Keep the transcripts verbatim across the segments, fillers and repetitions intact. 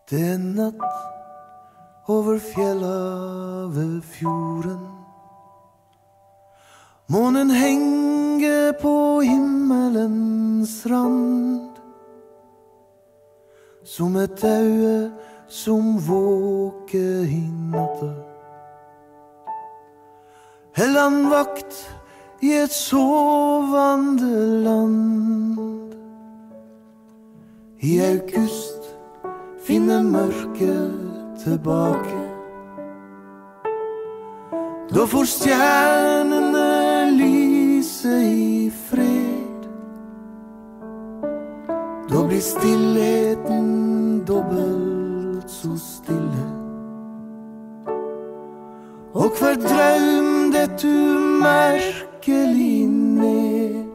Det er natt over fjella ved fjorden. Månen henger på himmelens rand, som et øye som våker i natta. Helland vakt i et sovande land. I august finner mørket tilbake. Da får stjernene lyse i fred. Da blir stillheten dobbelt så stille. Og hver drøm det umerkelig ned.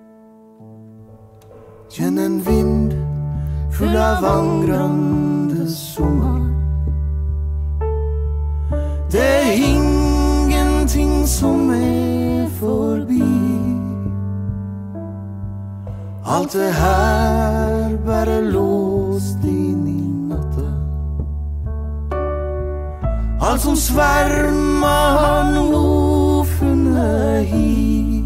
Kjenn en vind full av angrende sommer. Det er ingenting som er forbi. Alt er her bare låst inn i natta. Alt som svermer har nå funnet hit.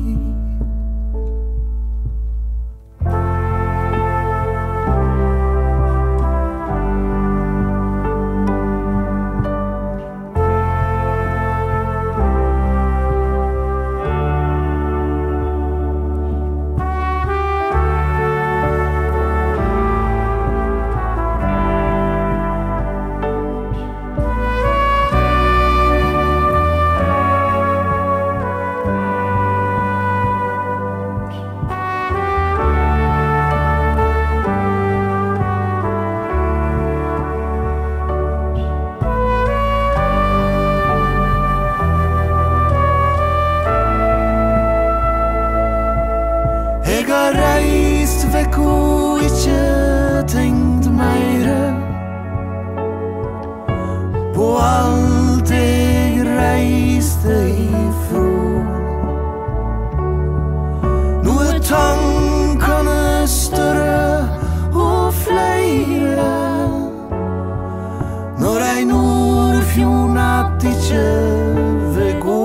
Vekk og ikke tenkt meire på alt jeg reiste ifra. Nå er tankene større og flere, når ei nordfjordnatt ikke vil gå.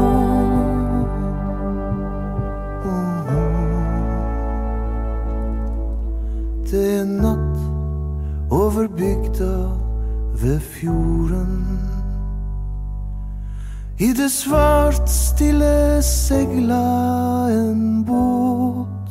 Det er natt over bygda ved fjorden. I det svart stille segla en båt.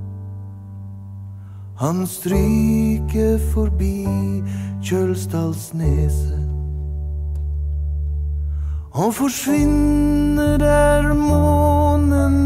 Han stryker forbi Kjølsdalsneset og forsvinner der månen